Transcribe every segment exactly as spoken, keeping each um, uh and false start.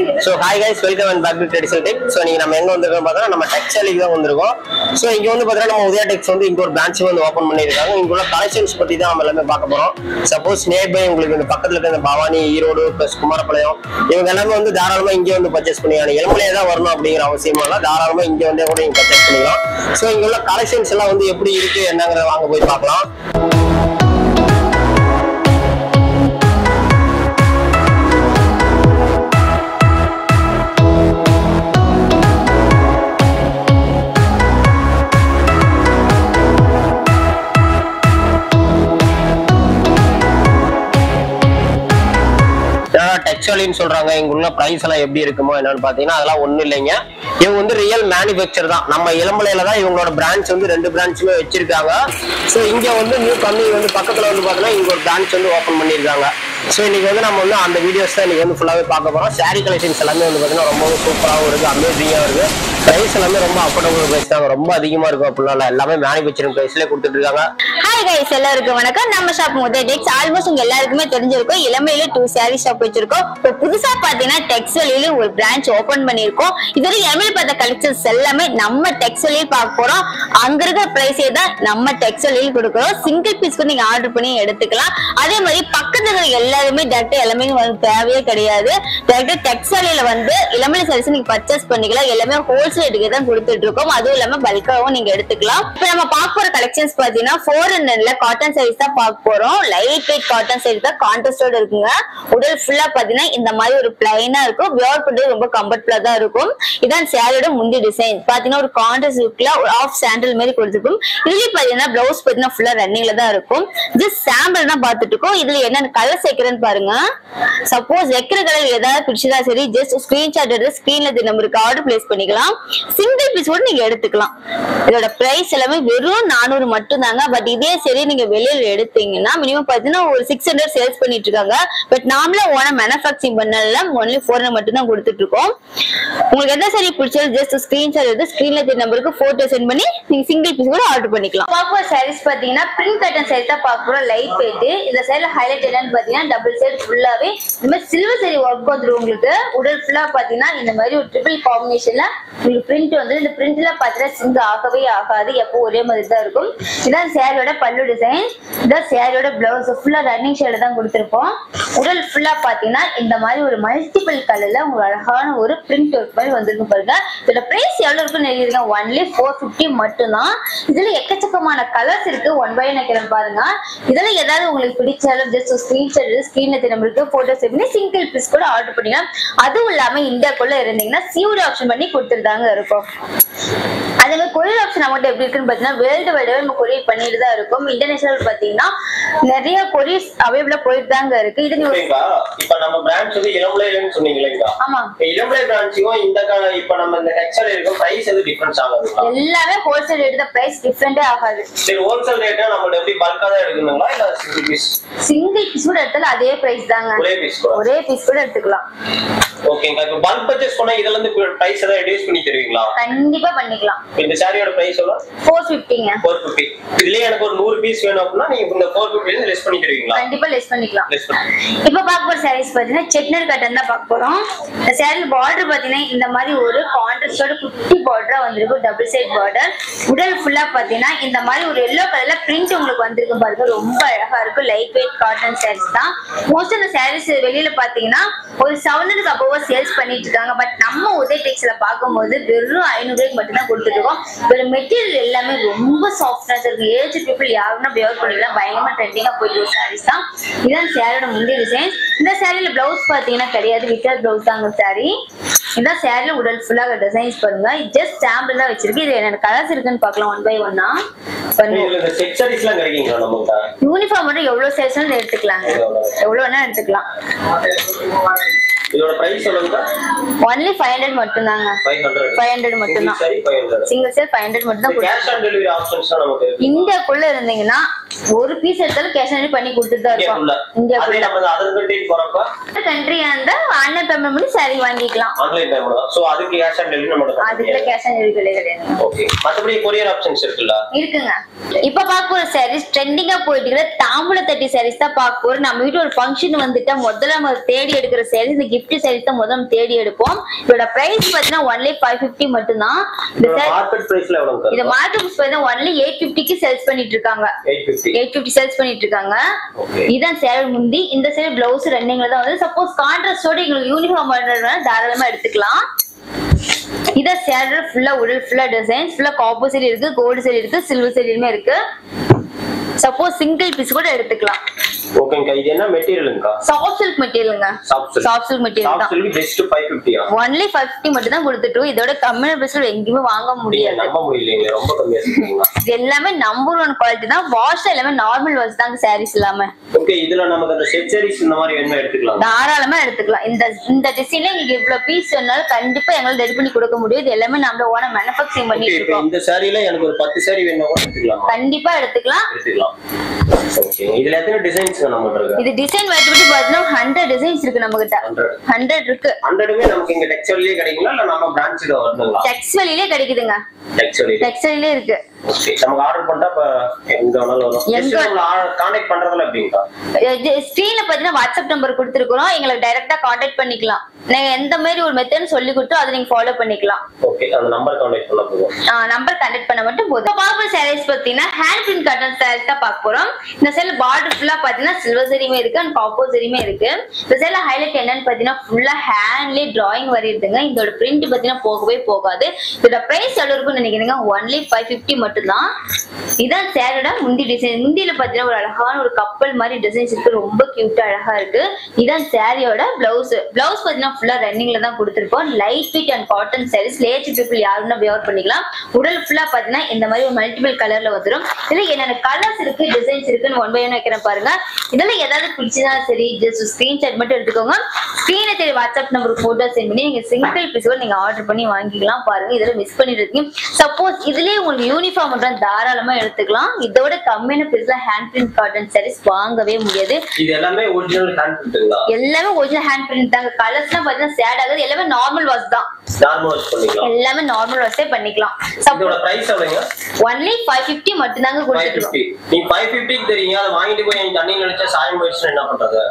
So hi guys, welcome and back to Traditional Tech. So நீங்க நம்ம எங்க வந்திருக்கோம் பார்த்தா நம்ம டெக்ஸ்டைலுக்கு தான் வந்திருக்கோம். So இங்க வந்து பார்த்தா நம்ம உதயா டெக்ஸ் வந்து இங்க ஒரு பிரான்ச் வந்து ஓபன் பண்ணிருக்காங்க. இங்க உள்ள கலெக்ஷன்ஸ் பத்தி தான் நம்ம எல்லாமே பார்க்க போறோம். சப்போஸ் நியர்பை உங்களுக்கு இந்த பக்கத்துல இருக்க இந்த பவானி, ஈரோடு, பிளஸ் குமாரபாளையம் இவங்க எல்லாமே வந்து தாராளமா இங்க வந்து பர்ச்சேஸ் பண்ணிக்கலாம். எலம்பலையே தான் வரணும் அப்படிங்கிற அவசியம் இல்ல. தாராளமா இங்க வந்து கூட நீங்க பர்ச்சேஸ் பண்ணிக்கலாம். So இங்க உள்ள கலெக்ஷன்ஸ் எல்லாம் வந்து எப்படி இருக்கு என்னங்கறத வாங்க போய் பார்க்கலாம். டெக்ஸ்டைல்னு சொல்றாங்க. இங்க உள்ள பிரைஸ் எல்லாம் எப்படி இருக்குமோ என்னன்னு பாத்தீங்கன்னா அதெல்லாம் ஒண்ணும் இல்லைங்க. இவங்க வந்து ரியல் மேனுஃபேக்சர் தான். நம்ம இளம்பலையில தான் இவங்களோட பிரான்ச் வந்து ரெண்டு பிரான்ச்சுமே வச்சிருக்காங்க. ஸோ இங்க வந்து நியூ கம்பெனி வந்து பக்கத்துல வந்து பாத்தீங்கன்னா இங்க ஒரு பிரான்ச் வந்து ஓபன் பண்ணிருக்காங்க. ஸோ இன்னைக்கு வந்து நம்ம வந்து அந்த வீடியோஸ் தான் இன்னைக்கு வந்து ஃபுல்லாவே பார்க்க போறோம். சாரி கலெக்ஷன்ஸ் எல்லாமே வந்து பாத்தீங்கன்னா ரொம்பவும் சூப்பராகவும் இருக்கு, அமேசிங்கா இருக்கு. பிரைஸ் எல்லாமே ரொம்ப அஃபோர்டபுள் பிரைஸ் தான், ரொம்ப அதிகமா இருக்கும் அப்படின்னா எல்லாமே மேனுஃபேக்சரிங் பிரைஸ்ல கொடுத்துட்டு இருக்காங்க. ஹாய் கைஸ், எல்லாருக்கும் வணக்கம். நம்ம ஷாப் உதயா டெக்ஸ் ஆல்மோஸ்ட் உங்க எல்லாருக்குமே தெரிஞ்சிருக்கும். இளமையில டூ சாரி ஷாப் வச்சிருக்கோம். இப்போ புதுசா பாத்தீங்கன்னா டெக்ஸ்டைல ஒரு பிரான்ச் ஓபன் பண்ணிருக்கோம். இதுவரை இளமையில பார்த்த கலெக்ஷன்ஸ் எல்லாமே நம்ம டெக்ஸ்டைல பார்க்க போறோம். அங்க இருக்கிற பிரைஸே தான் நம்ம டெக்ஸ்டைல கொடுக்குறோம். சிங்கிள் பீஸ் கூட நீங்க ஆர்டர் பண்ணி எடுத்துக்கலாம். அதே மாதிரி பக்கத்துல இருக்கிற எல்லாருமே டேரக்டா எல்லாமே தேவையே கிடையாது. டேரக்டா டெக்ஸ்டைல வந்து இளமையில சாரீஸ் நீங்க பர்ச்சேஸ் பண்ணிக்கலாம். எல்லாமே ஹோல்சேல் ரேட்டுக்கு தான் கொடுத்துட்டு இருக்கோம். அதுவும் இல்லாம பல்காவும் நீங்க எடுத்துக்கலாம். இப்போ நம்ம பார்க்க போற கலெக்ஷன்ஸ் பாத்தீங்கன்னா ஃபோர் ஹண்ட்ரட்ல காட்டன் சாரீஸ் தான் பார்க்க போறோம். லைட் வெயிட் காட்டன் சாரீஸ் தான் கான்ட்ராஸ்டோட இருக்குங்க. உடல் ஃபுல்லா பாத்தீங்கன்னா இந்த மாதிரி ஒரு பிளைனா இருக்கும். வியர் பண்றது ரொம்ப கம்ஃபர்டபுளா தான் இருக்கும். இதான் சாரியோட முந்தி டிசைன் பாத்தீங்கன்னா ஒரு கான்ட்ராஸ்ட் லுக்ல ஒரு ஆஃப் சாண்டல் மாதிரி கொடுத்துருக்கும். இதுல பாத்தீங்கன்னா பிளவுஸ் பாத்தீங்கன்னா ஃபுல்லா ரன்னிங்ல தான் இருக்கும். ஜஸ்ட் சாம்பிள் தான் பாத்துட்டு இருக்கோம். இதுல என்னென்ன கலர் சேர்க்கிறேன்னு பாருங்க. சப்போஸ் வைக்கிற கலர் ஏதாவது பிடிச்சதா சரி ஜஸ்ட் ஸ்கிரீன்ஷாட் எடுத்து ஸ்கிரீன்ல நம்பருக்கு ஆர்டர் பிளேஸ் பண்ணிக்கலாம். சிங்கிள் பீஸ் கூட நீங்க எடுத்துக்கலாம். இதோட பிரைஸ் எல்லாமே வெறும் நானூறு மட்டும் தாங்க. பட் இதே சரி நீங்க வெளியில எடுத்தீங்கன்னா மினிமம் பாத்தீங்கன்னா ஒரு சிக்ஸ் ஹண்ட்ரட் சேல்ஸ் பண்ணிட்டு இருக்காங்க. பட் நாமளே ஓன மேனுஃபேக்சரிங் பண்ணல ஒன்லி ஃபோர் ஹண்ட்ரட் மட்டும் தான் கொடுத்துட்டு இருக்கோம். உங்களுக்கு எந்த சரி பிடிச்சது ஜஸ்ட் ஸ்கிரீன்ஷாட் எடுத்து ஸ்கிரீன்ல நம்பருக்கு போட்டோ சென்ட் பண்ணி நீங்க சிங்கிள் பீஸ் கூட ஆர்டர் பண்ணிக்கலாம். பாப்போர் சாரீஸ் பாத்தீங்கன்னா பிரிண்ட் பேட்டர்ன் சாரி தான் பார்க்க போறோம். Light weight. இந்த சைடுல ஹைலைட் என்னன்னு பாத்தீங்கன்னா டபுள் சைடு ஃபுல்லாவே இந்த மாதிரி சில்வர் சாரி ஒர்க் வந்துரும். உங்களுக்கு உடல் ஃபுல்லா பாத்தீங்கன்னா இந்த மாதிரி ஒரு ட்ரிபிள் காம்பினேஷன்ல உங்களுக்கு பிரிண்ட் வந்து இந்த பிரிண்ட்ல பாத்தீங்கன்னா சிங்க் ஆகவே ஆகாது. எப்போ ஒரே மாதிரி தான் இருக்கும். இதான் சாரியோட பல்லு டிசைன். இதான் சாரியோட பிளவுஸ் ஃபுல்லா ரன்னிங் ஷேட் தான் கொடுத்துருப்போம். உடல் ஃபுல்லா பாத்தீங்கன்னா இந்த மாதிரி ஒரு மல்டிபிள் கலர்ல உங்களுக்கு அழகான ஒரு பிரிண்ட் ஒர்க் மாதிரி வந்திருக்கு பாருங்க. இதோட பிரைஸ் எவ்வளவு இருக்குன்னு எழுதிருக்கேன். ஒன்லி ஃபோர் பிப்டி மட்டும் தான். இதுல எக்கச்சக்கமான கலர்ஸ் இருக்கு. ஒன் பை நினைக்கிறேன் பாருங்க. இதுல ஏதாவது உங்களுக்கு பிடிச்சாலும் ஜஸ்ட் ஸ்கிரீன்ஷாட் ஸ்கிரீன்ல நம்பருக்கு போட்டோ செட் பண்ணி சிங்கிள் பீஸ் கூட ஆர்டர் பண்ணிக்கலாம். அதுவும் இல்லாம இந்தியாக்குள்ள இருந்தீங்கன்னா சியூரி ஆப்ஷன் பண்ணி கொடுத்துருந்தாங்க இருக்கும். அதே மாதிரி கொரியர் ஆப்ஷன் அமௌண்ட் எப்படி இருக்குன்னு பாத்தீங்கன்னா வேர்ல்டு வைடாவே நம்ம கொரியர் பண்ணிட்டு தான் இருக்கும். இன்டர்நேஷனல் பாத்தீங்கன்னா நிறைய கொரியர்ஸ் அவைலபிளா போயிட்டு தாங்க இருக்கு. இது இப்ப நம்ம பிரான்ச் வந்து இளம்பலைன்னு சொன்னீங்களா? ஆமா, இளம்பலை பிரான்ச்சுக்கும் இந்த இப்ப நம்ம இந்த டெக்ஸ்டைல் இருக்கும் பிரைஸ் எது டிஃபரன்ஸ் ஆகாது? எல்லாமே ஹோல்சேல் ரேட் தான், பிரைஸ் டிஃபரண்டே ஆகாது. சரி, ஹோல்சேல் ரேட்டா நம்ம எப்படி பல்கா தான் எடுக்கணுங்களா இல்ல சிங்கிள் பீஸ்? சிங்கிள் பீஸ் கூட எடுத்தாலும் அதே பிரைஸ் தாங்க. ஒரே பீஸ் ஒரே பீஸ் கூட எடுத்துக்கலாம். ஓகேங்க. இப்ப பல்க் பர்சேஸ் பண்ணா இதல இருந்து பிரைஸ் எல்லாம் ரெடியூஸ் பண்ணி தருவீங்களா? கண்டிப்பா பண்ணிக்கலாம். இந்த சாரியோட பிரைஸ் எவ்வளவு? ஃபோர் பிப்டிங்க. Four fifty. இதுலயே எனக்கு ஒரு நூறு பீஸ் வேணும் அப்படினா நீங்க இந்த ஃபோர் பிப்டி ல லெஸ் பண்ணி தருவீங்களா? கண்டிப்பா லெஸ் பண்ணிக்கலாம். லெஸ் பண்ணி. இப்போ பார்க்க போற சாரீஸ் பாத்தீங்கன்னா செட்னர் காட்டன் தான் பார்க்க போறோம். இந்த சாரி பார்டர் பாத்தீங்கன்னா இந்த மாதிரி ஒரு கான்ட்ராஸ்டோட குட்டி பார்டரா வந்திருக்கு. Double side border. உடல் ஃபுல்லா பாத்தீங்கன்னா இந்த மாதிரி ஒரு yellow கலர்ல பிரிண்ட் உங்களுக்கு வந்திருக்கு பாருங்க. ரொம்ப அழகா இருக்கு. லைட் வெயிட் காட்டன் சாரீஸ் தான். மோஸ்ட் ஆஃப் தி சாரீஸ் வெளியில பாத்தீங்கன்னா ஒரு செவன் ஹண்ட்ரட் அபோவ் சேல்ஸ் பண்ணிட்டு இருக்காங்க. பட் நம்ம உதய டெக்ஸ்ல பாக்கும்போது வெறும் ஐநூறு ரூபாய்க்கு மட்டும் தான் கொடுத்துட்டு இருக்கோம். ஒரு மெட்டீரியல் எல்லாமே ரொம்ப சாஃப்டா இருக்கு. ஏஜ் பீப்புள் யாருன்னா வியர் பண்ணிக்கலாம். பயங்கரமா ட்ரெண்டிங்கா போயிட்டு சாரீஸ் தான். இதான் சாரியோட முந்தைய டிசைன். இந்த சாரியில பிளவுஸ் பாத்தீங்கன்னா கிடையாது, வித்தவுட் பிளவுஸ் தாங்க சாரி. இந்த சாரியில உடல் ஃபுல்லா டிசைன்ஸ் பாருங்க. ஜஸ்ட் சாம்பிள் தான் வச்சிருக்கு. இது என்ன கலர்ஸ் இருக்குன்னு பார்க்கலாம் ஒன் பை ஒன்னா. யூனிஃபார்ம் மட்டும் எவ்வளவு சைஸ்னு எடுத்துக்கலாங்க. எவ்வளவு வேணா எடுத்துக்கலாம். இதோட பிரைஸ் சொல்லுங்க. only five hundred மட்டும் தாங்க. five hundred மட்டும் தான். சிங்கிள் சேல் five hundred மட்டும் தான். கேஷ் ஆன் டெலிவரி ஆப்ஷன்ஸ் நமக்கு இருக்கு. இந்தியாக்குள்ள இருந்தீங்கன்னா ஒரு பீஸ் எடுத்தாலும் கேஷ் ஆன் பண்ணி கொடுத்துட்டு தான் இருக்கோம். இங்க அதே நம்ம அதர் கண்ட்ரி போறப்ப கண்ட்ரி அந்த ஆன்லைன் பேமெண்ட் பண்ணி saree வாங்கிக்கலாம். ஆன்லைன் பேமெண்ட் தான். சோ அதுக்கு கேஷ் ஆன் டெலிவரி நமக்கு அதுக்கு கேஷ் ஆன் டெலிவரி கிடையாது. ஓகே. மத்தபடி கொரியர் ஆப்ஷன்ஸ் இருக்குல்ல? இருக்குங்க. இப்ப பாக்க போற sarees ட்ரெண்டிங்கா போயிட்டு இருக்கிற தாம்பூல தட்டி sarees தான் பாக்க போறோம். நம்ம வீட்ல ஒரு ஃபங்க்ஷன் வந்துட்டா முதல்ல நம்ம தேடி எடுக்கிற sarees இந்த gift sarees தான் முதல்ல தேடி எடுப்போம். இதோட பிரைஸ் பாத்தீங்கன்னா only five fifty மட்டும் தான். இந்த மார்க்கெட் பிரைஸ்ல எவ்வளவு? இது மார்க்கெட் பிரைஸ் பாத்தீங்கன்னா only eight fifty க்கு சேல்ஸ் பண்ணிட்டு இருக்காங்க. eight fifty சேல்ஸ் பண்ணிட்டு இருக்காங்க. இதான் சேரீ முந்தி. இந்த சேரீ பிளவுஸ் ரன்னிங்ல தான் வந்து. சப்போஸ் கான்ட்ராஸ்டோட உங்களுக்கு யூனிஃபார்ம் பண்றதுனா தாராளமா எடுத்துக்கலாம். இத சேரீ ஃபுல்லா உடல் ஃபுல்லா டிசைன்ஸ் ஃபுல்லா காப்பர் சரி இருக்கு, கோல்ட் சரி இருக்கு, சில்வர் சரியுமே இருக்கு. சப்போஸ் சிங்கிள் பீஸ் கூட எடுத்துக்கலாம். ஓகேங்க. இது என்ன மெட்டீரியலுங்க? சாஃப்ட் சில்க் மெட்டீரியலுங்க. சாஃப்ட் சில்க் மெட்டீரியல் தான். Soft silk just five fifty ஆ? only five fifty மட்டும் தான் கொடுத்துட்டோம். இதோட கம்மியான பிரைஸ்ல எங்கேயுமே வாங்க முடியாது. நம்ப முடியலங்க, ரொம்ப கம்மியா சொல்றீங்க. இது எல்லாமே நம்பர் ஒன் குவாலிட்டி தான். வாஷ் எல்லாமே நார்மல் வாஷ் தாங்க sarees எல்லாமே. ஓகே. இதுல நமக்கு அந்த செட் sarees இந்த மாதிரி வேணுமா எடுத்துக்கலாம்? தாராளமா எடுத்துக்கலாம். இந்த இந்த டிசைன்ல நீங்க இவ்வளவு பீஸ் வேணாலும் கண்டிப்பா எங்களால ரெடி பண்ணி கொடுக்க முடியும். இது எல்லாமே நாம ஓனா manufacturing பண்ணிட்டு இருக்கோம். இந்த சாரில எனக்கு ஒரு ten saree வேணும்னா கூட எடுத்துக்கலாம். கண்டிப்பா எடுத்துக்கலாம். எடுத்துக்கலாம். ஓகே. இதுல எத்தனை டிசைன்ஸ் நம்ம இருக்கு? இது டிசைன் வைஸ்படி பார்த்தா one hundred டிசைன்ஸ் இருக்கு நம்ம கிட்ட. one hundred இருக்கு. one hundred நமக்கு இங்க டெக்ஸ்டைல்லே கிடைக்குமா இல்ல நம்ம பிரான்ச்ல வருதுங்களா? டெக்ஸ்டைல்லே கிடைக்குதுங்க. டெக்ஸ்டைல் டெக்ஸ்டைல்லே இருக்கு. ஓகே. நமக்கு ஆர்டர் பண்ணா அப்ப எங்க வேணாலும் வரும். ஜஸ்ட் நம்ம கான்டாக்ட் பண்றதுல எப்படிங்க? ஸ்கிரீன்ல பாத்தீங்கன்னா வாட்ஸ்அப் நம்பர் கொடுத்திருக்கோம். எங்களை டைரக்டா கான்டாக்ட் பண்ணிக்கலாம். நீங்க எந்த மாதிரி ஒரு மெத்தட் சொல்லி கொடுத்தோ அதை நீங்க ஃபாலோ பண்ணிக்கலாம். ஓகே. அந்த நம்பர் கான்டாக்ட் பண்ணா போதும். ஆ நம்பர் கான்டாக்ட் பண்ண மட்டும் போதும். பாப்பா sarees பாத்தீங்கன்னா ஹேண்ட் பிரிண்ட் காட்டன் sarees தான் பார்க்க போறோம். இந்த சேல பார்டர் ஃபுல்லா பாத்தீங்கன்னா சில்வர் சரியுமே இருக்கு and காப்பர் சரியுமே இருக்கு. இந்த சேல ஹைலைட் என்னன்னு பாத்தீங்கன்னா ஃபுல்லா ஹேண்ட்லயே டிராயிங் வரையுதுங்க. இதோட பிரிண்ட் பாத்தீங்கன்னா போகவே போகாது. இதோட பிரைஸ் எவ்வளவு இருக்குன்னு நினைக்கிறீங்க? only five fifty மட்டும் தான். இதான் சேரோட முந்தி டிசைன். முந்தியில பாத்தீங்கன்னா ஒரு அழகான ஒரு கப்பல் மாதிரி டிசைன்ஸ் இருக்கு. ரொம்ப கியூட்டா அழகா இருக்கு. இதான் சாரியோட பிளவுஸ். பிளவுஸ் பாத்தீங்கன்னா ஃபுல்லா ரன்னிங்ல தான் கொடுத்திருப்போம். Light weight and cotton sarees late people யாருன்னா வியர் பண்ணிக்கலாம். உடல் ஃபுல்லா பாத்தீங்கன்னா இந்த மாதிரி ஒரு மல்டிபிள் கலர்ல வந்துரும். இதுல என்னென்ன கலர்ஸ் இருக்கு, டிசைன்ஸ் இருக்குன்னு ஒன் பை ஒன் வைக்கிறேன் பாருங்க. இதுல ஏதாவது பிடிச்சதா சரி ஜஸ்ட் ஸ்கிரீன்ஷாட் மட்டும் எடுத்துக்கோங்க. ஸ்கிரீனை சரி வாட்ஸ்அப் நம்பருக்கு போட்டோ சென்ட் பண்ணி நீங்க சிங்கிள் பீஸ் கூட நீங்க ஆர்டர் பண்ணி வாங்கிக்கலாம். பாருங்க இதுல மிஸ் பண்ணிருக்கீங்க. சப்போஸ் இதுலயே உங்களுக்கு யூனிஃபார்ம் பண்ற தாராளமா எடுத்துக்கலாம். இதோட கம்மியான பிரைஸ்ல ஹேண்ட் பிரிண்ட் காட்டன் sarees வாங்கவே முடியாது. இது எல்லாமே ஒரிஜினல் ஹேண்ட் பிரிண்ட்ங்களா? எல்லாமே ஒரிஜினல் ஹேண்ட் பிரிண்ட் தாங்க. கலர்ஸ்லாம் பாத்தீங்கன்னா சேட் ஆகுது. எல்லாமே நார்மல் வாஷ் தான். நார்மல் வாஷ் பண்ணிக்கலாம். எல்லாமே நார்மல் வாஷே பண்ணிக்கலாம். இதோட பிரைஸ் எவ்வளவுங்க? only five fifty மட்டும் தாங்க கொடுத்துட்டோம். நீங்க five fifty க்கு தரீங்க. அத வாங்கிட்டு போய் நீங்க தண்ணி நினைச்சா சாயம் போயிடுச்சுனா என்ன பண்றது?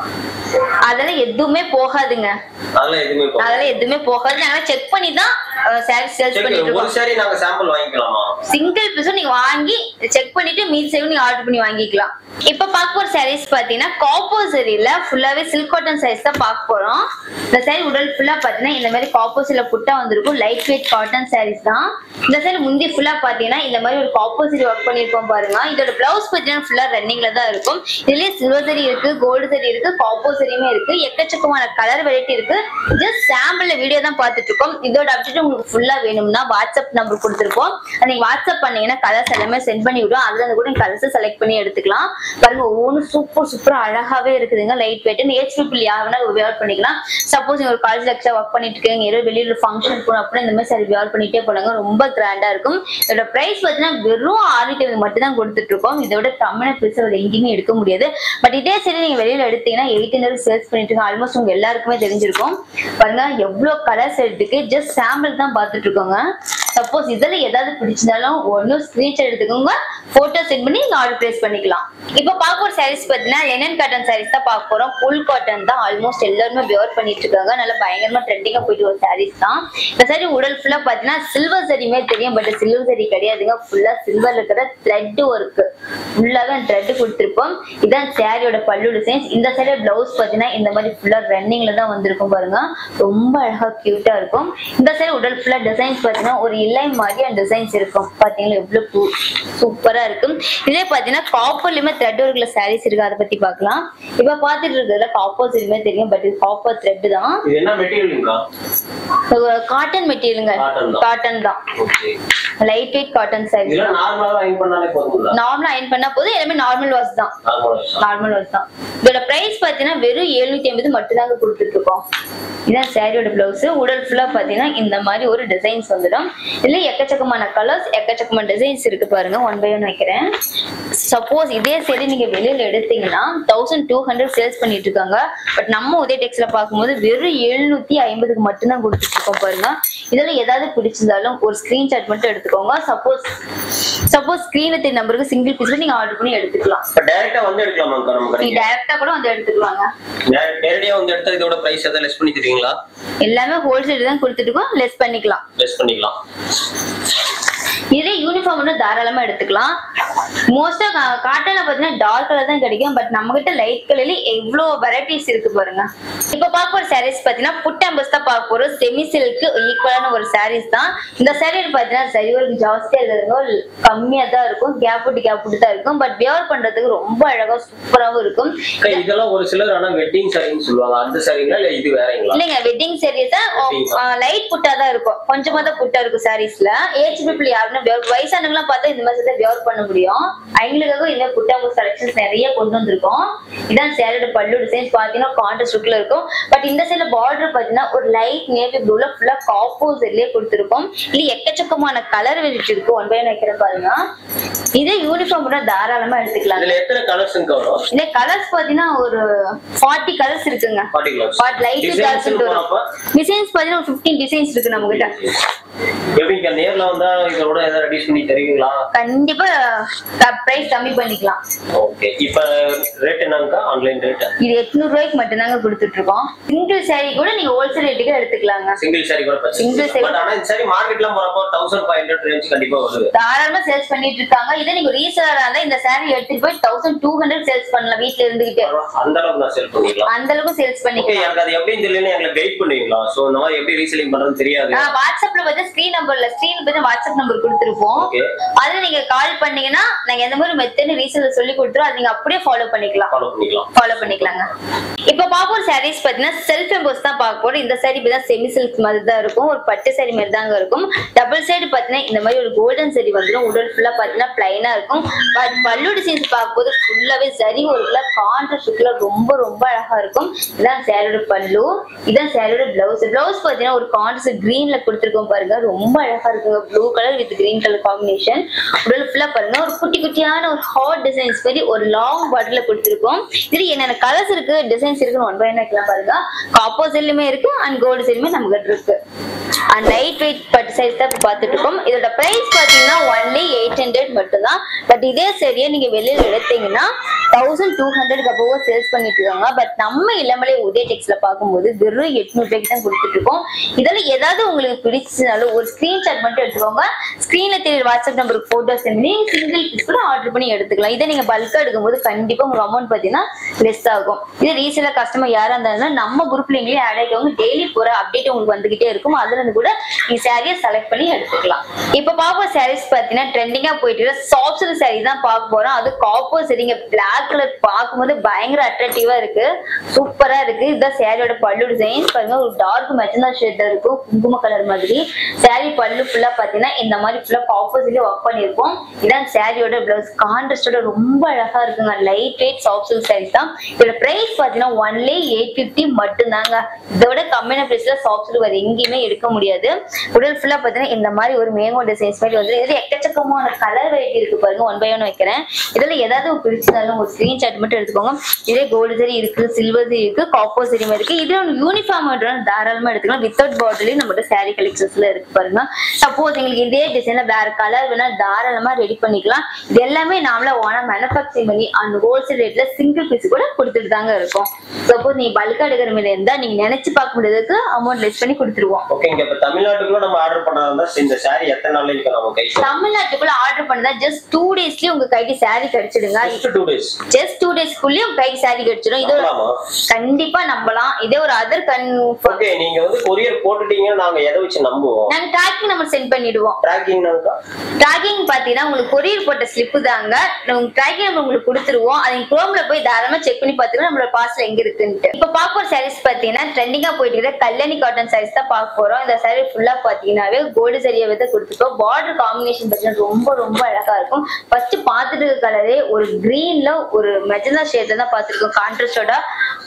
அதெல்லாம் எதுவுமே போகாதுங்க. அதெல்லாம் எதுவுமே போகாது. அதெல்லாம் எதுவுமே போகாது. நாங்க செக் பண்ணி தான் sarees சேல்ஸ் பண்ணிட்டு இருக்கோம். ஒரு saree நாங்க சாம்பிள் வாங்கிக்கலாமா? சிங்கிள் பீஸ் நீங்க வாங்கி செக் பண்ணிட்டு மீதி சேவ் நீங்க ஆர்டர் பண்ணி வாங்கிக்கலாம். இப்ப பாக்க போற sarees பாத்தீங்கன்னா காப்பர் சரியில ஃபுல்லாவே சில்க் காட்டன் sarees தான் பாக்க போறோம். இந்த saree உடல் ஃபுல்லா பாத்தீங்கன்னா இந்த மாதிரி காப்பர் சரியில புட்டா வந்திருக்கும். லைட் வெயிட் காட்டன் sarees தான். இந்த saree முந்தி ஃபுல்லா பாத்தீங்கன்னா இந்த மாதிரி ஒரு காப்பர் சரி வர்க் பண்ணிருக்கோம் பாருங்க. இதோட பிளவுஸ் பாத்தீங்கன்னா ஃபுல்லா ரன்னிங்ல தான் இருக்கும். இதுலயே சில்வர் சரி இருக்கு, கோல்டு சரி இருக்கு, காப்பர் சரியுமே இருக்கு. எக்கச்சக்கமான கலர் வெரைட்டி இருக்கு. ஜஸ்ட் சாம்பிள்ல வீடியோ தான் பாத்துட்டு இருக்கோம். இதோட அப்டேட் உங்களுக்கு ஃபுல்லா வேணும்னா வாட்ஸ்அப் நம்பர் கொடுத்திருப்போம். நீங்க வாட்ஸ்அப் பண்ணீங்கன்னா கலர்ஸ் எல்லாமே சென்ட் பண்ணி விடுவோம். அதுல இருந்து கூட கலர்ஸ் செலக்ட் பண்ணி எடுத்துக்கலாம். பாருங்க ஒவ்வொன்றும் சூப்பர் சூப்பரா அழகாவே இருக்குதுங்க. லைட் வெயிட் ஏஜ் பீப்பிள் யாருன்னா வியர் பண்ணிக்கலாம். சப்போஸ் நீங்க ஒரு காலேஜ் லெக்சர் ஒர்க் பண்ணிட்டு இருக்கீங்க, ஏதோ வெளியில ஃபங்க்ஷன் போகணும் அப்படின்னா இந்த மாதிரி சாரி வியர் பண்ணிட்டே போனாங்க. ரொம்ப கிராண்டா இருக்கும். இதோட பிரைஸ் பாத்தீங்கன்னா வெறும் ஆறுநூத்தி மட்டும் தான் கொடுத்துட்டு இருக்கோம். இதோட கம்மியான பிரைஸ் எங்கேயுமே எடுக்க முடியாது. பட் இதே சரி நீங்க வெளியில எடுத்தீங்கன்னா எயிட் ஹண்ட்ரட் சேல்ஸ் பண்ணிட்டு இருக்கோம். ஆல்மோஸ்ட் உங்க எல்லாருக்குமே தெரிஞ்சிருக்கும். பாருங்க எவ்வளவு கலர்ஸ் எடுத்துக்கு ஜஸ்ட் சாம்பிள் தான் பாத்துட்டு இருக்கோங்க. சப்போஸ் இதுல ஏதாவது பிடிச்சிருந்தாலும் ஒன்னு ஸ்கிரீன்ஷாட் எடுத்துக்கோங்க. போட்டோ சென்ட் பண்ணி நீங்க ஆர்டர் பிளேஸ் பண்ணிக்கலாம். இப்ப பாக்க ஒரு sarees பாத்தீங்கன்னா லினன் காட்டன் sarees தான் பாக்க போறோம். ஃபுல் காட்டன் தான். ஆல்மோஸ்ட் எல்லாருமே வியர் பண்ணிட்டு இருக்காங்க. நல்ல பயங்கரமா ட்ரெண்டிங்கா போயிட்டு ஒரு sarees தான். இந்த saree உடல் ஃபுல்லா பாத்தீங்கன்னா சில்வர் சரியுமே தெரியும். பட் சில்வர் சரி கிடையாதுங்க. ஃபுல்லா சில்வர்ல இருக்கிற த்ரெட் ஒர்க் ஃபுல்லாவே த்ரெட் கொடுத்திருப்போம். இதான் சாரியோட பல்லு டிசைன்ஸ். இந்த saree பிளவுஸ் பாத்தீங்கன்னா இந்த மாதிரி ஃபுல்லா ரன்னிங்ல தான் வந்திருக்கும் பாருங்க. ரொம்ப அழகா கியூட்டா இருக்கும். இந்த saree உடல் ஃபுல்லா டிசைன்ஸ் பாத்தீங்கன்னா ஒரு இலை மாதிரி டிசைன்ஸ் இருக்கும். பாத்தீங்களா எவ்வளவு சூப்பரா இருக்கும். இதே பாத்தீங்கன்னா காப்பர்லயுமே த்ரெட் ஒர்க்ல sarees இருக்கு. அதை பத்தி பார்க்கலாம். இப்ப பாத்துட்டு இருக்கிறதுல காப்பர் சரியுமே தெரியும். பட் இது காப்பர் த்ரெட் தான். இது என்ன மெட்டீரியல்ங்கா? காட்டன் மெட்டீரியலுங்க. காட்டன் தான். Light weight cotton sarees. இதெல்லாம் நார்மலா அயர்ன் பண்ணாலே போதும்ல? நார்மலா அயர்ன் பண்ணா போதும். எல்லாமே நார்மல் வாஷ் தான். நார்மல் வாஷ் தான். இதோட பிரைஸ் பாத்தீங்கன்னா வெறும் எழுநூத்தி ஐம்பது மட்டும் தாங்க கொடுத்துட்டு இருக்கோம். இதான் சாரியோட பிளவுஸ். உடல் ஃபுல்லா பாத்தீங்கன்னா இந்த மாதிரி ஒரு டிசைன்ஸ் வந்துடும். இதுல எக்கச்சக்கமான கலர்ஸ் எக்கச்சக்கமான டிசைன்ஸ் இருக்கு பாருங்க. ஒன் பை ஒன் வைக்கிறேன். சப்போஸ் இதே சரி நீங்க வெளியில எடுத்தீங்கன்னா தௌசண்ட் டூ ஹண்ட்ரட் சேல்ஸ் பண்ணிட்டு இருக்காங்க. பட் நம்ம உதய டெக்ஸ்ல பார்க்கும்போது வெறும் எழுநூத்தி ஐம்பதுக்கு மட்டும் தான் கொடுத்துட்டு இருக்கோம் பாருங்க. இதுல ஏதாவது பிடிச்சிருந்தாலும் ஒரு ஸ்கிரீன்ஷாட் மட்டும் எடுத்துக்கோங்க. சப்போஸ் சப்போஸ் ஸ்கிரீன்ல தெரிய நம்பருக்கு சிங்கிள் பீஸ் நீங்க ஆர்டர் பண்ணி எடுத்துக்கலாம். டைரக்டா வந்து எடுக்கலாமா நமக்கு? நீங்க டைரக்டா கூட வந்து எடுத்துக்கலாங்க. நேரடியா வந்து எடுத்தா இதோட பிரைஸ் எதாவது லெஸ் பண்ணி தருவீங்களா? எல்லாமே ஹோல்சேல் தான் கொடுத்துட்டு இருக்கோம். லெஸ் பண்ணிக்கலாம். லெஸ் பண்ணிக்கலாம். இதே யூனிஃபார்ம் வந்து தாராளமா எடுத்துக்கலாம். மோஸ்டா காட்டன்ல பாத்தீங்கன்னா டார்க் கலர் தான் கிடைக்கும். பட் நம்ம கிட்ட லைட் கலர்ல எவ்வளவு வெரைட்டிஸ் இருக்கு பாருங்க. இப்ப பார்க்க போற சாரீஸ் பாத்தீங்கன்னா புட் எம்பஸ் தான் பார்க்க போறோம். செமி சில்க் ஈக்குவலான ஒரு சாரீஸ் தான். இந்த சாரீ பாத்தீங்கன்னா சரி ஒரு ஜாஸ்தியா இருக்கும், கம்மியா தான் இருக்கும், கேப் விட்டு கேப் விட்டு தான் இருக்கும். பட் வியர் பண்றதுக்கு ரொம்ப அழகா சூப்பராவும் இருக்கும். இதெல்லாம் ஒரு சிலர் ஆனா வெட்டிங் சாரின்னு சொல்லுவாங்க. அந்த சாரீங்களா இல்ல இது வேறங்களா? இல்லங்க, வெட்டிங் சாரீஸ் தான். லைட் புட்டா தான் இருக்கும், கொஞ்சமா தான் புட்டா இருக்கும் சாரீஸ்ல. ஏஜ் பீப்புள் யாருன்னா வயசானவங்க பார்த்தா இந்த மாதிரி தான் வியர் பண்ண முடியும். அவங்களுக்காக இந்த புட்டாம்பு கலெக்ஷன்ஸ் நிறைய கொண்டு வந்திருக்கோம். இதான் சாரியோட பல்லு டிசைன்ஸ் பாத்தீங்கன்னா கான்ட்ராஸ்ட் லுக்ல இருக்கும். பட் இந்த சைடுல பார்டர் பாத்தீங்கன்னா ஒரு லைட் நேவி ப்ளூல ஃபுல்லா காம்போசிட்லயே கொடுத்திருக்கோம். இது எக்கச்சக்கமான கலர் வெரைட்டி இருக்கு. ஒன் பை ஒன் வைக்கிறேன் பாருங்க. இதே யூனிஃபார்ம் கூட தாராளமா எடுத்துக்கலாம். இதுல எத்தனை கலர்ஸ் வரும்? இந்த கலர்ஸ் பாத்தீங்கன்னா ஒரு ஃபார்ட்டி கலர்ஸ் இருக்குங்க. Forty colours. But light colours வரும். டிசைன்ஸ் பாத்தீங்கன்னா ஒரு ஃபிஃப்டீன் டிசைன்ஸ் இருக்கு நம்ம கிட்ட. எப்படிங்க நேர்ல வந்தா இதோட ஏதாவது ரெடியூஸ் பண்ணி தருவீங்களா? கண்டிப்பா பிரைஸ் கம்மி பண்ணிக்கலாம். ஓகே. இப்போ ரேட் என்னங்க? ஆன்லைன் ரேட் இது எட்நூறு ரூபாய்க்கு மட்டும் தாங்க கொடுத்துட்டு இருக்கோம். சிங்கிள் சாரி கூட நீங்க ஹோல்சேல் ரேட்டுக்கு எடுத்துக்கலாங்க. சிங்கிள் சாரி கூட பர்ச்சேஸ். சிங்கிள் சாரி. பட் ஆனா இந்த சாரி மார்க்கெட்ல போறப்போ பதினைந்து ஐநூறு ரேஞ்ச் கண்டிப்பா வருது. தாராளமா சேல்ஸ் பண்ணிட்டு இருக்காங்க. இதே நீங்க ரீசேலரா இருந்தா இந்த சாரி எடுத்துட்டு போய் twelve hundred சேல்ஸ் பண்ணலாம் வீட்ல இருந்துகிட்டே. அந்த அளவுக்கு நான் சேல் பண்ணிக்கலாம். அந்த அளவுக்கு சேல்ஸ் பண்ணிக்கலாம். எனக்கு அது எப்படின்னு தெரியலன்னு எங்களுக்கு கைட் பண்ணுவீங்களா? சோ இந்த மாதிரி எப்படி ரீசேலிங் பண்றதுன்னு தெரியாது. நான் வாட்ஸ்அப்ல வந்து ஸ்கிரீன் நம்பர்ல ஸ்கிரீன் பத்தி வாட்ஸ்அப் நம்பர் கொடுத்திருப்போம். அதுல நீங்க கால் பண்ணீங்கன்னா நாங்க எந்த மாதிரி மெத்தட் ரீசேல் சொல்லி கொடுத்துறோம். அது நீங்க அப்படியே ஃபாலோ பண்ணிக்கலாம். ஃபாலோ பண்ணிக்கலாம். ஃபாலோ பண்ணிக்கலாங்க. இப்போ பாப்போர் சாரீஸ் பாத்தீங்கன்னா செல்ஃப் எம்போஸ் தான் பார்க்க போறோம். இந்த சாரி பத்தி செமி சில்க் மாதிரி தான் இருக்கும். ஒரு பட்டு சாரி மாதிரி தாங்க இருக்கும். டபுள் சைடு பாத்தீங்கன்னா இந்த மாதிரி ஒரு கோல்டன் சாரி வந்துடும். உடல் ஃபுல்லா பாத்தீங்கன்னா பிளைனா இருக்கும். பட் பல்லு டிசைன்ஸ் பார்க்கும்போது ஃபுல்லாவே சரி ஒரு கான்ட்ராஸ்ட் லுக்ல ரொம்ப ரொம்ப அழகா இருக்கும். இதான் சாரியோட பல்லு. இதான் சாரியோட பிளவுஸ். பிளவுஸ் பாத்தீங்கன்னா ஒரு கான்ட்ராஸ்ட் கிரீன்ல கொடுத்துருக்கோம் பாருங்க. ரொம்ப அழகா இருக்குங்க. Blue colour with green colour combination. உடல் ஃபுல்லா பாருங்க ஒரு குட்டி குட்டியான ஒரு ஹாட் டிசைன்ஸ் மாதிரி ஒரு லாங் பாட்டில கொடுத்துருக்கோம். இது என்னென்ன கலர்ஸ் இருக்கு டிசைன்ஸ் இருக்குன்னு ஒன் பை ஒன் வைக்கலாம் பாருங்க. காப்பர் சைடுலயுமே இருக்கு அண்ட் கோல்டு சைடுமே நம்ம கிட்ட இருக்கு. அண்ட் லைட் வெயிட் பட்டு சைஸ் தான் பார்த்துட்டு இருக்கோம். இதோட பிரைஸ் பாத்தீங்கன்னா ஒன்லி எயிட் ஹண்ட்ரட் மட்டும் தான். பட் இதே சரியா நீங்க வெளியில எடுத்தீங்கன்னா தௌசண்ட் டூ ஹண்ட்ரட் அப்போ சேல்ஸ் பண்ணிட்டு இருக்காங்க. பட் நம்ம இளமலை உதய டெக்ஸ்ல பார்க்கும்போது வெறும் எட்நூறு ரூபாய்க்கு தான் கொடுத்துட்டு இருக்கோம். இதெல்லாம் ஏதாவது உங்களுக்கு பிடிச்சிருந்தாலும் ஒரு ஸ்கிரீன்ஷாட் மட்டும் எடுத்துக்கோங்க. ஸ்கிரீன்ல தெரிய வாட்ஸ்அப் நம்பருக்கு போட்டோ சென்ட் பண்ணி சிங்கிள் பீஸ் கூட ஆர்டர் பண்ணி எடுத்துக்கலாம். இதை நீங்க பல்கா எடுக்கும்போது கண்டிப்பா உங்க அமௌண்ட் பாத்தீங்கன்னா லெஸ் ஆகும். இது ரீசேலர் கஸ்டமர் யாரா இருந்தாலும் நம்ம குரூப்ல எங்களே ஆட் ஆகிக்கவங்க டெய்லி போற அப்டேட் உங்களுக்கு வந்துகிட்டே இருக்கும். அதுல இருந்து கூட நீங்க சாரியை செலக்ட் பண்ணி எடுத்துக்கலாம். இப்ப பாப்போம் சாரீஸ் பாத்தீங்கன்னா ட்ரெண்டிங்கா போயிட்டு சாஃப்ட் சில்க் சாரி தான் பார்க்க போறோம். அது காப்பர் சரிங்க. பிளாக் கலர் பார்க்கும்போது பயங்கர அட்ராக்டிவா இருக்கு. சூப்பரா இருக்கு. இதுதான் சாரியோட பல்லு டிசைன் பாருங்க. ஒரு டார்க் மெஜந்தா ஷேட் இருக்கும் குங்கும கலர் மாதிரி. சாரி பல்லு ஃபுல்லா பாத்தீங்கன்னா இந்த மாதிரி ஃபுல்லா காப்பர் சரியா ஒர்க் பண்ணிருப்போம். இதான் சாரியோட பிளவுஸ். கான்ட்ராஸ்டோட ரொம்ப அழகா இருக்குங்க. Light weight soft silk sarees தான். இதோட பிரைஸ் பாத்தீங்கன்னா ஒன்லி எயிட் பிப்டி மட்டும் தாங்க. இதோட கம்மியான பிரைஸ்ல சாஃப்ட் சில்க் வேற எங்கேயுமே எடுக்க முடியாது. உடல் ஃபுல்லா பாத்தீங்கன்னா இந்த மாதிரி ஒரு மேங்கோ டிசைன்ஸ் மாதிரி வந்து இது எக்கச்சக்கமான கலர் வெரைட்டி இருக்கு பாருங்க. ஒன் பை ஒன் வைக்கிறேன். இதுல ஏதாவது பிடிச்சிருந்தாலும் ஒரு ஸ்கிரீன்ஷாட் மட்டும் எடுத்துக்கோங்க. இதே கோல்டு சரி இருக்கு, சில்வர் சரி இருக்கு, காப்பர் சரி இருக்கு. இது ஒரு யூனிஃபார்ம் தாராளமா எடுத்துக்கலாம். வித்தவுட் பார்டர்லயும் நம்மகிட்ட சாரி கலெக்ஷன்ஸ்ல இருக்கு பாருங்க. சப்போஸ் எங்களுக்கு இதே டிசைன்ல வேற கலர் வேணா தாராளமா ரெடி பண்ணிக்கலாம். இது எல்லாமே நாமள ஓனா மேனுஃபேக்சரிங் பண்ணி அந்த ஹோல்சேல் ரேட்ல சிங்கிள் பீஸ் கூட கொடுத்துட்டு தாங்க இருக்கும். சப்போஸ் நீங்க பல்கா எடுக்கிற மாதிரி இருந்தா நீங்க நினைச்சு பார்க்க முடியாததுக்கு அமௌண்ட் லெஸ் பண்ணி கொடுத்துருவோம். ஓகேங்க. இப்ப தமிழ்நாட்டுக்குள்ள நம்ம ஆர்டர் பண்ணாதா இந்த சாரி எத்தனை நாள்ல இருக்கு நம்ம கைக்கு? தமிழ்நாட்டுக்குள்ள ஆர்டர் பண்ணா ஜஸ்ட் டூ டேஸ்லயே உங்க கைக்கு சாரி கிடைச்சிடுங்க. Just two days. Just two டேஸ்க்குள்ளே உங்க கைக்கு சாரி கிடைச்சிடும். இது கண்டிப்பா நம்பலாம். இதே ஒரு அதர் கன். ஓகே. நீங்க வந்து கொரியர் போட்டுட்டீங்க நாங்க எதை வச்சு நம்புவோம்? நாங்க ட்ராக்கிங் நம்பர் சென்ட் பண்ணிடுவோம். ட்ராக்கிங் நம்பர் ட்ராக்கிங் பாத்தீங்கன்னா உங்களுக்கு கொரியர் போட்ட ஸ்லிப் தாங்க. நம்ம ட்ராக்கிங் நம்பர் உங்களுக்கு கொடுத்துருவோம். அதை குரோம்ல போய் தாராளமா செக் பண்ணி பாத்துக்கலாம் நம்மளோட பார்சல் எங்க இருக்குன்னு. இப்ப பாக்க சாரீஸ் பாத்தீங்கன்னா ட்ரெண்டிங்கா போயிட்டு இருக்க கல்யாணி காட்டன் சாரீஸ் தான் பார்க்க போறோம். இந்த சாரி ஃபுல்லா பாத்தீங்கன்னாவே கோல்டு சரியா வந்து கொடுத்துருக்கோம். பார்டர் காம்பினேஷன் பாத்தீங்கன்னா ரொம்ப ரொம்ப அழகா இருக்கும். ஃபர்ஸ்ட் பாத்துட்டு இருக்க கலரே ஒரு கிரீன்ல ஒரு மெஜந்தா ஷேட்ல தான் பாத்துருக்கோம். கான்ட்ராஸ்டோட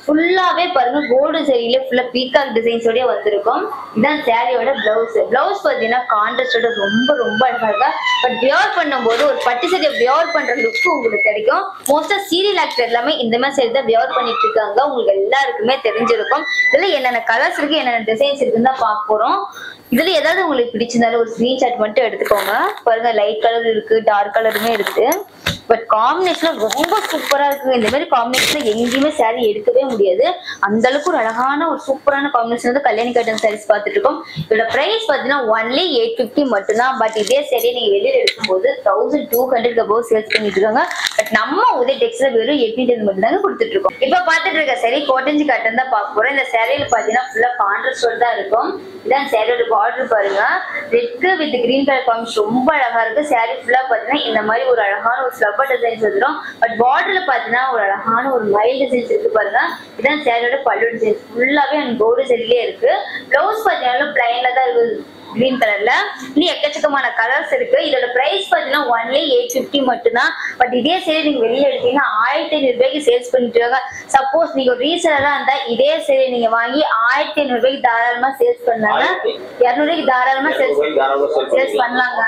ஃபுல்லாவே பாருங்க கோல்டு சரியில ஃபுல்லா பீகாக் டிசைன்ஸோடய வந்திருக்கும். இதான் சாரியோட பிளவுஸ். பிளவுஸ் பாத்தீங்கன்னா கான்ட்ராஸ்டோட ரொம்ப ரொம்ப அழகா இருக்கா. பட் வியர் பண்ணும்போது ஒரு பட்டு சரியை வியர் பண்ற லுக் உங்களுக்கு கிடைக்கும். மோஸ்டா சீரியல் ஆக்டர் எல்லாமே இந்த மாதிரி சரி தான் வியர் பண்ணிட்டு இருக்காங்க. உங்களுக்கு எல்லாருக்குமே தெரிஞ்சிருக்கும். இதுல என்னென்ன கலர்ஸ் இருக்கு, என்னென்ன டிசைன்ஸ் இருக்குன்னு தான் பார்க்க போறோம். இதுல ஏதாவது உங்களுக்கு பிடிச்சிருந்தாலும் ஒரு ஸ்கிரீன்ஷாட் மட்டும் எடுத்துக்கோங்க. பாருங்க லைட் கலர் இருக்கு, டார்க் கலருமே இருக்கு. பட் காம்பினேஷன் ரொம்ப சூப்பரா இருக்கு. இந்த மாதிரி காம்பினேஷன் எங்கேயுமே சாரி எடுக்கவே முடியாது. அந்த அளவுக்கு ஒரு அழகான ஒரு சூப்பரான காம்பினேஷன் வந்து கல்யாணி காட்டன் சாரீஸ் பார்த்துட்டு இருக்கோம். இதோட பிரைஸ் பாத்தீங்கன்னா ஒன்லி எயிட் பிப்டி மட்டும்தான். பட் இதே சரி நீங்க வெளியில எடுக்கும்போது thousand two hundred above sales பண்ணிட்டு இருக்காங்க. பட் நம்ம உதய டெக்ஸ்டைல் வெறும் எட்நூத்தி மட்டும் தாங்க கொடுத்துட்டு இருக்கோம். இப்ப பாத்துட்டு இருக்க சரி கோட்டஞ்சி காட்டன் தான் பார்க்க போறோம். இந்த சேரீல பாத்தீங்கன்னா ஃபுல்லா கான்ட்ராஸ்ட் தான் இருக்கும். இதான் சேரியோட பார்டர் பாருங்க. Red with green colour combination ரொம்ப அழகா இருக்கு. சாரி ஃபுல்லா பாத்தீங்கன்னா இந்த மாதிரி ஒரு அழகான ஒரு ஃப்ளவர் டிசைன்ஸ் வந்துடும். பட் பார்டர்ல பாத்தீங்கன்னா ஒரு அழகான ஒரு மைல் டிசைன்ஸ் இருக்கு பாருங்க. இதான் சாரியோட பல்லு டிசைன்ஸ் ஃபுல்லாவே அந்த கோல்டு சரியிலே இருக்கு. பிளவுஸ் பாத்தீங்கன்னா பிளைன்ல தான் இருக்கு கிரீன் கலர்ல. இன்னும் எக்கச்சக்கமான கலர்ஸ் இருக்கு. இதோட பிரைஸ் பாத்தீங்கன்னா ஒன்லி எயிட் பிப்டி மட்டும்தான். பட் இதே சேரி நீங்க வெளியே எடுத்தீங்கன்னா ஆயிரத்தி ஐநூறு ரூபாய்க்கு சேல்ஸ் பண்ணிட்டு இருக்காங்க. சப்போஸ் நீங்க ஒரு ரீசேலரா இருந்தா இதே சேரி நீங்க வாங்கி ஆயிரத்தி ஐநூறு ரூபாய்க்கு தாராளமா சேல்ஸ் பண்ணாங்க. இருநூறு ரூபாய்க்கு தாராளமா சேல்ஸ் சேல்ஸ் பண்ணலாங்க.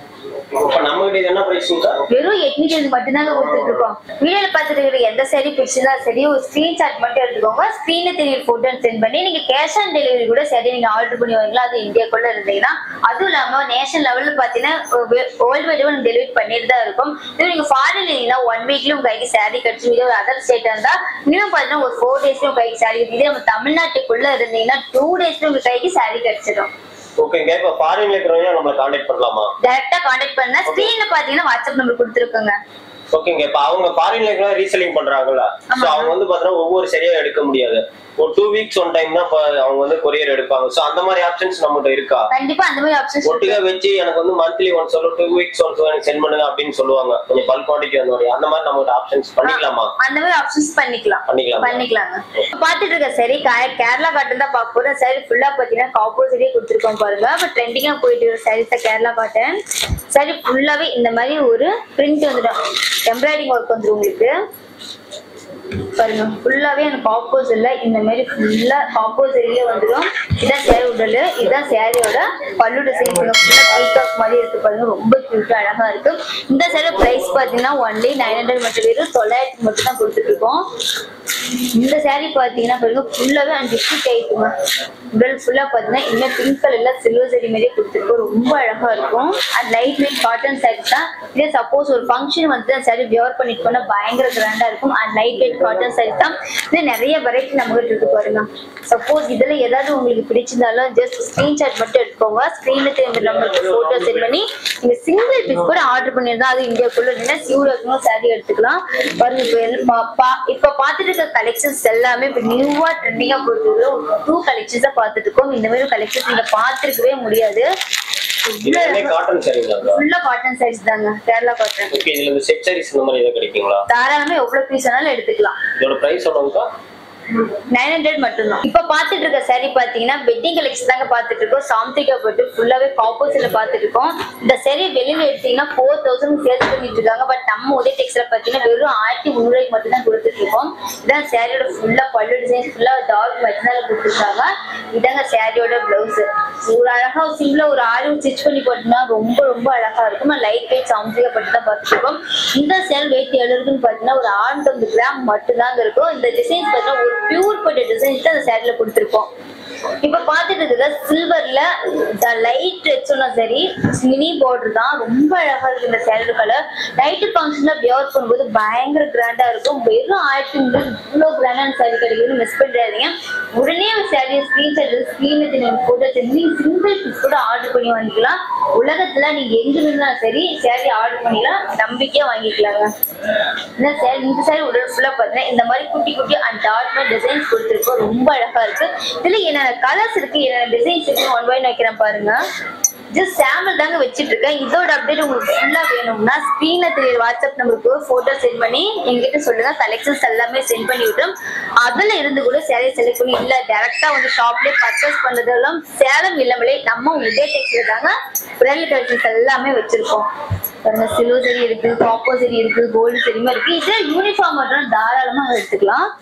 வெறும் எட்நூத்தி மட்டும் தாங்க கொடுத்துட்டு இருக்கோம். வீடியோல பாத்துட்டு இருக்கிற எந்த சாரி பிடிச்சிருந்தா சரி ஒரு ஸ்கிரீன்ஷாட் மட்டும் எடுத்துக்கோங்க. ஸ்கிரீன்ல தெரிய போட்டோ சென்ட் பண்ணி நீங்க கேஷ் ஆன் டெலிவரி கூட சரி நீங்க ஆர்டர் பண்ணி வாங்கலாம். அது இந்தியாக்குள்ள இருந்தீங்கன்னா. அதுவும் இல்லாம நேஷனல் லெவல்ல பாத்தீங்கன்னா வேர்ல்டு வைட் டெலிவரி பண்ணிட்டு தான் இருக்கும். இது நீங்க ஃபாரின்ல இருந்தீங்கன்னா ஒன் வீக்ல உங்க கைக்கு சாரி கிடைச்சு. இதே ஒரு அதர் ஸ்டேட்டா இருந்தா இன்னும் பாத்தீங்கன்னா ஒரு ஃபோர் டேஸ்ல உங்க கைக்கு சாரி கிடைக்கும். இதே நம்ம தமிழ்நாட்டுக்குள்ள இருந்தீங்கன்னா டூ டேஸ்ல உங்க கைக்கு சாரி கிடைச்சிடும். ஓகேங்க. இப்ப ஃபாரின்ல இருக்கறவங்க நம்ம கான்டாக்ட் பண்ணலாமா? டைரக்டா கான்டாக்ட் பண்ணா ஸ்கிரீன்ல பாத்தீங்கன்னா வாட்ஸ்அப் நம்பர் கொடுத்திருக்கோங்க. ஓகேங்க. இப்ப அவங்க ஃபாரின்ல இருக்கறவங்க ரீசெல்லிங் பண்றாங்கல. சோ அவங்க வந்து பாத்தீங்கன்னா ஒவ்வொரு சரியா எடுக்க முடியாது. ஒரு டூ வீக்ஸ் ஒன் டைம் தான் அவங்க வந்து கொரியர் எடுப்பாங்க. சோ அந்த மாதிரி ஆப்ஷன்ஸ் நம்மகிட்ட இருக்கா? கண்டிப்பா அந்த மாதிரி ஆப்ஷன்ஸ் ஒட்டுக்கா வெச்சு எனக்கு வந்து மந்த்லி ஒன்ஸ் ஒரு டூ வீக்ஸ் ஒன்ஸ் எனக்கு சென்ட் பண்ணுங்க அப்படினு சொல்லுவாங்க. கொஞ்சம் பல்க் குவாண்டிட்டி வந்து அந்த மாதிரி நம்மகிட்ட ஆப்ஷன்ஸ் பண்ணிக்கலாமா? அந்த மாதிரி ஆப்ஷன்ஸ் பண்ணிக்கலாம். பண்ணிக்கலாம் பண்ணிக்கலாங்க. பாத்துட்டு இருக்க சரி கேரளா காட்டன் தான் பார்க்க போறோம். சரி ஃபுல்லா பாத்தீங்கன்னா காப்பர் சரியே கொடுத்திருக்கோம் பாருங்க. பட் ட்ரெண்டிங்கா போயிட்டு இருக்க சாரீஸ் கேரளா காட்டன். சரி ஃபுல்லாவே இந்த மாதிரி ஒரு பிரிண்ட் வந்துடும். எம்ப்ராய்டிங் ஒர்க் வந்துடும் உங்களுக்கு பாருங்க. ஃபுல்லாவே அந்த காப்போஸ் இல்ல இந்த மாதிரி ஃபுல்லா காப்போஸ் சரியிலே வந்துடும். இதான் சேரி உடல். இதான் சேரியோட பல்லு டிசைன் ஃபுல்லா பீகாக் மாதிரி இருக்கு பாருங்க. ரொம்ப கியூட்டா அழகா இருக்கு. இந்த சேரி பிரைஸ் பாத்தீங்கன்னா ஒன்லி நைன் ஹண்ட்ரட் மட்டும் வெறும் தொள்ளாயிரத்துக்கு மட்டும் தான் கொடுத்துட்டு இருக்கோம். இந்த சாரி பாத்தீங்கன்னா பாருங்க ஃபுல்லாவே அஞ்சு டைப்புங்க. உடல் ஃபுல்லா பாத்தீங்கன்னா இன்னும் பிங்க் கலர்ல சில்வர் சரி மாதிரியே கொடுத்துருக்கோம். ரொம்ப அழகா இருக்கும். அது லைட் வெயிட் காட்டன் சாரி தான். இதே சப்போஸ் ஒரு ஃபங்க்ஷன் வந்து அந்த சாரி வியர் பண்ணிட்டு போனா பயங்கர கிராண்டா இருக்கும். And light weight cotton sari தான். இது நிறைய வெரைட்டி நம்மகிட்ட இருக்கு பாருங்க. சப்போஸ் இதுல ஏதாவது உங்களுக்கு பிடிச்சிருந்தாலும் ஜஸ்ட் ஸ்கிரீன்ஷாட் மட்டும் எடுத்துக்கோங்க. ஸ்கிரீன்ல தெரிஞ்ச நம்பருக்கு போட்டோ சென்ட் பண்ணி நீங்க சிங்கிள் பீஸ் கூட ஆர்டர் பண்ணிருந்தா அது இந்தியாக்குள்ள இருந்தா சியூரா சாரி எடுத்துக்கலாம் பாருங்க. இப்ப பாத்துட்டு இருக்க கலெக்ஷன்ஸ் எல்லாமே இப்ப நியூவா ட்ரெண்டிங்கா போயிட்டு டூ கலெக்ஷன்ஸ் தான் பாத்துட்டு இருக்கோம். இந்த மாதிரி கலெக்ஷன்ஸ் நீங்க பாத்துருக்கவே முடியாது. காட்டன் சாரீஸ் தாங்க. ஃபுல்லா காட்டன் சாரீஸ் தாங்க. கேரளா காட்டன். ஓகே. இதுல இந்த செட் சாரீஸ் இந்த மாதிரி ஏதாவது கிடைக்குங்களா? தாராளமா எவ்வளவு பீஸ் வேணாலும் எடுத்துக்கலாம். இதோட பிரைஸ் எவ்வளவுக்கா? நைன் ஹண்ட்ரட் மட்டும்தான். இப்ப பாத்துட்டு இருக்க சாரி பாத்தீங்கன்னா வெட்டிங் கலெக்ஷன் தாங்க பாத்துட்டு இருக்கோம். சாம்திகா போட்டு ஃபுல்லாவே காப்போஸ்ல பாத்துட்டு இருக்கோம். இந்த சாரி வெளியில எடுத்தீங்கன்னா ஃபோர் தௌசண்ட் சேல்ஸ் பண்ணிட்டு இருக்காங்க. பட் நம்ம உதய டெக்ஸ்டைல பாத்தீங்கன்னா வெறும் ஆயிரத்தி முன்னூறு ரூபாய்க்கு மட்டும் தான் கொடுத்துட்டு இருக்கோம். இதான் சாரியோட ஃபுல்லா பல்லு டிசைன் ஃபுல்லா டார்க் மெட்டீரியல் கொடுத்துருக்காங்க. இதாங்க சாரியோட பிளவுஸ். ஒரு அழகா சிம்பிளா ஒரு ஆரி ஸ்டிச் பண்ணி போட்டோம்னா ரொம்ப ரொம்ப அழகா இருக்கும். லைட் வெயிட் சாம்திகா பட்டு தான் பாத்துட்டு இருக்கோம். இந்த சேல் வெயிட் எவ்வளவு இருக்குன்னு பாத்தீங்கன்னா ஒரு ஆறுநூத்தி கிராம் மட்டும் தாங்க இருக்கும். இந்த டிசைன்ஸ் பாத்தீங்கன்னா ஒரு பியூர் பட்டு டிசைன்ஸ் தான் அந்த சாரில கொடுத்திருக்கோம். இப்ப பாத்துட்டு இருக்க சில்வர்ல லைட் ரெட் சொன்னா சரி மினி பார்டர் தான். ரொம்ப அழகா இருக்கு இந்த சாரி கலர். நைட் ஃபங்க்ஷன்ல வியர் பண்ணும்போது பயங்கர கிராண்டா இருக்கும். வெறும் ஆயிரத்தி முன்னூறு இவ்வளவு கிராண்டான சாரி கிடைக்குது. மிஸ் பண்ணிடாதீங்க. உடனே சாரி ஸ்கிரீன்ஷாட் ஸ்கிரீன்ல போட்டோ செஞ்சு சிங்கிள் பீஸ் கூட ஆர்டர் பண்ணி வாங்கிக்கலாம். உலகத்துல நீங்க எங்க இருந்தாலும் சரி சாரி ஆர்டர் பண்ணிக்கலாம். நம்பிக்கையா வாங்கிக்கலாங்க. இந்த சாரி இந்த சாரி உடல் ஃபுல்லா பாத்தீங்கன்னா இந்த மாதிரி குட்டி குட்டி அண்ட் டாட் டிசைன்ஸ் கொடுத்துருக்கோம். ரொம்ப அழகா இருக்கு. இதுல என்ன கலர்ஸ் இருக்கு, என்ன டிசைன்ஸ் இருக்கு ஒன் பை வைக்கிறேன் பாருங்க. ஜஸ்ட் சாம்பிள் தாங்க வச்சிட்டு இருக்கேன். இதோட அப்டேட் உங்களுக்கு ஃபுல்லா வேணும்னா ஸ்கிரீன்ல தெரிய வாட்ஸ்அப் நம்பருக்கு போட்டோ சென்ட் பண்ணி எங்கிட்ட சொல்லுங்க. கலெக்ஷன்ஸ் எல்லாமே சென்ட் பண்ணி விட்டுரும். அதுல இருந்து கூட சாரி செலக்ட் பண்ணி இல்ல டைரக்டா வந்து ஷாப்லயே பர்ச்சேஸ் பண்றதெல்லாம் சேலம் இல்லாமலே நம்ம உதய டெக்ஸ்டைல தாங்க பிரைடல் கலெக்ஷன்ஸ் எல்லாமே வச்சிருக்கோம். பாருங்க சில்வர் சரி இருக்கு, காப்பர் சரி இருக்கு, கோல்டு சரிமா இருக்கு. இது யூனிஃபார்ம் மட்டும் தாராளமா எடுத்துக்கலாம்.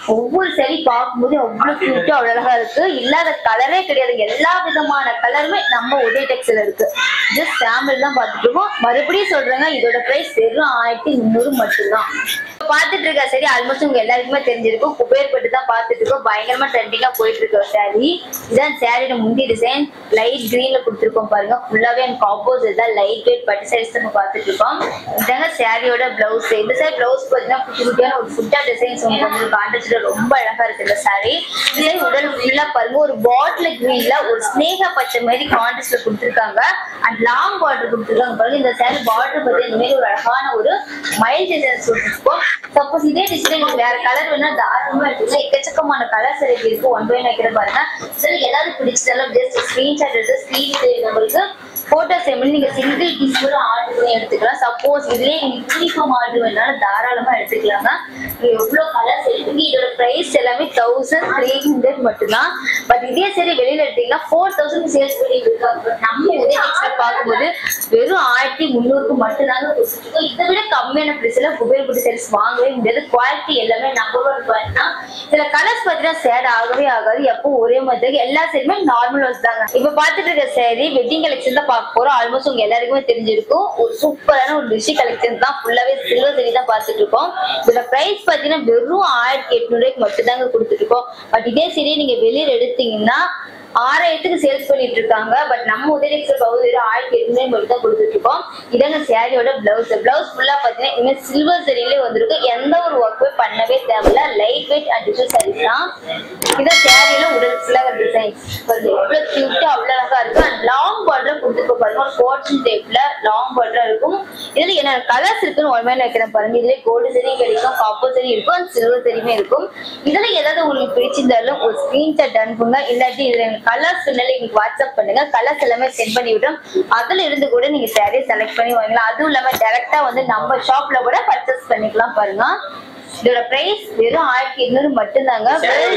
ஒவ்வொரு saree பார்க்கும்போது அவ்வளவு கியூட்டா அவ்வளவு அழகா இருக்கு. இல்லாத கலரே கிடையாது, எல்லா விதமான கலருமே நம்ம உதய் டெக்ஸ்டைல் இருக்கு. ஜஸ்ட் சாம்பிள் தான் பார்த்துட்டு இருக்கோம். மறுபடியும் சொல்றேங்க, இதோட பிரைஸ் வெறும் ஆயிரத்தி முந்நூறு மட்டும்தான். பாத்துட்டு இருக்க சரி ஆல்மோஸ்ட் உங்க எல்லாருக்குமே தெரிஞ்சிருக்கும். குபேர் பட்டு தான் பாத்துட்டு இருக்கோம். பயங்கரமா ட்ரெண்டிங்கா போயிட்டு இருக்க சாரி. இதான் சாரியோட முந்தி டிசைன் லைட் கிரீன்ல கொடுத்துருக்கோம் பாருங்க. ஃபுல்லாவே எனக்கு ஆப்போசிட் தான் லைட் வெயிட் பட்டு சாரீஸ் நம்ம பாத்துட்டு இருக்கோம். இதாங்க சாரியோட பிளவுஸ். இந்த சாரி பிளவுஸ் பாத்தீங்கன்னா குட்டி குட்டியான ஒரு ஃபுட்டா டிசைன்ஸ் உங்களுக்கு கான்ட்ராஸ்ட்ல ரொம்ப அழகா இருக்கு இந்த சாரி. இதுல உடல் ஃபுல்லா பாருங்க ஒரு பாட்டில் கிரீன்ல ஒரு ஸ்னேக பச்சை மாதிரி கான்ட்ராஸ்ட்ல கொடுத்துருக்காங்க. அண்ட் லாங் பார்டர் கொடுத்துருக்காங்க பாருங்க. இந்த சாரி பார்டர் பத்தி இந்த மாதிரி ஒரு அழகான ஒரு மைல் டிசைன்ஸ் கொடுத்துருக்கோம். சப்போஸ் இதே டிசைன் வேற கலர் வேணா தாராளமா எடுத்துக்கலாம். எக்கச்சக்கமான கலர்ஸ் இருக்கு. ஒன் பை வைக்கிற பாருங்க. சரி ஏதாவது பிடிச்சாலும் ஜஸ்ட் ஸ்கிரீன்ஷாட் எடுத்து ஸ்கிரீன் நம்மளுக்கு போட்டோஸ் எப்படி நீங்க சிங்கிள் பீஸ் கூட ஆர்டர் பண்ணி எடுத்துக்கலாம். சப்போஸ் இதுலயே நீங்க யூனிஃபார்ம் ஆர்டர் வேணாலும் தாராளமா எடுத்துக்கலாங்க. எவ்வளவு கலர்ஸ் இருக்கு. இதோட பிரைஸ் எல்லாமே தௌசண்ட் த்ரீ ஹண்ட்ரட் மட்டும்தான். பட் இதே சரி வெளியில எடுத்தீங்கன்னா ஃபோர் தௌசண்ட் சேல்ஸ் பண்ணிட்டு இருக்காங்க. நம்ம உதய டெக்ஸ்டைல் பார்க்கும்போது வெறும் ஆயிரத்தி முந்நூறுக்கு மட்டும்தாங்க கொடுத்துருக்கோம். இதை விட கம்மியான பிரைஸ்ல குபேர் பட்டு சேல்ஸ் வாங்கவே முடியாது. குவாலிட்டி எல்லாமே நம்பர் ஒன் குவாலிட்டி தான். சில கலர்ஸ் பார்த்தீங்கன்னா சேட் ஆகவே ஆகாது. எப்போ ஒரே மாதிரி எல்லா சேரியுமே நார்மல் வாஷ் தாங்க. இப்ப பாத்துட்டு இருக்க சேரி வெட்டிங் கலெக்ஷன் தான் பார்க்க போறோம். ஆல்மோஸ்ட் உங்க எல்லாருக்குமே தெரிஞ்சிருக்கும். ஒரு சூப்பரான ஒரு ரிஷி கலெக்ஷன் தான். ஃபுல்லாவே சில்வர் சரி தான் பாத்துட்டு இருக்கோம். இதோட பிரைஸ் பாத்தீங்கன்னா வெறும் ஆயிரத்தி எட்நூறு ரூபாய்க்கு மட்டும் தாங்க கொடுத்துட்டு இருக்கோம். பட் இதே சரி நீங்க வெளியில எடுத்தீங்கன்னா ஆறாயிரத்துக்கு சேல்ஸ் பண்ணிட்டு இருக்காங்க. பட் நம்ம உதய டெக்ஸ்டைல் பகுதி ஆயிரத்தி எட்நூறு மட்டும் தான் கொடுத்துட்டு இருக்கோம். இதாங்க சாரியோட பிளவுஸ். பிளவுஸ் ஃபுல்லா பாத்தீங்கன்னா இனிமேல் சில்வர் சரியிலே வந்திருக்கு. எந்த ஒரு ஒர்க்குமே பண்ணவே தேவையில்ல. Light weight and digital sarees தான். இதான் சாரியில உடல் ஃபுல்லா டிசைன் எவ்வளவு கியூட்டா அவ்வளவு அழகா இருக்கு. அண்ட் லாங் பார்டர் கொடுத்துருக்கோம் பாருங்க. ஒரு கோட்டன் டைப்ல லாங் பார்டர் இருக்கும். இதுல என்ன கலர்ஸ் இருக்குன்னு ஒரு மேல வைக்கிறேன் பாருங்க. இதுல கோல்டு சரி கிடைக்கும், காப்பர் சரி இருக்கும், சில்வர் சரியுமே இருக்கும். இதுல ஏதாவது உங்களுக்கு பிடிச்சிருந்தாலும் ஒரு ஸ்கிரீன்ஷாட் அனுப்புங்க. இல்லாட்டி இதுல கலர்ஸ் எங்களுக்கு வாட்ஸ்அப் பண்ணுங்க. கலர்ஸ் எல்லாமே சென்ட் பண்ணி விட்டோம். அதுல இருந்து கூட நீங்க சாரி செலக்ட் பண்ணி வாங்கலாம். அதுவும் இல்லாம டைரக்டா வந்து நம்ம ஷாப்ல கூட பர்ச்சேஸ் பண்ணிக்கலாம் பாருங்க. இதோட பிரைஸ் வெறும் ஆயிரத்தி எண்ணூறு மட்டும்தாங்க.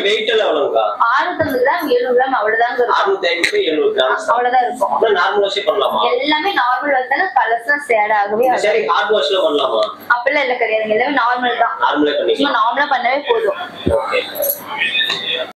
ஆறுநூத்தி ஐம்பது கிராம் எழுநூறு கிராம் அவ்வளவுதாங்க இருக்கும். அவ்வளவுதான் இருக்கும். எல்லாமே நார்மல் வாஷ் தானே. கலர்ஸ் எல்லாம் சேட் ஆகவே அப்பெல்லாம் இல்ல கிடையாது. எல்லாமே நார்மல் தான். நார்மலா பண்ணவே போதும்.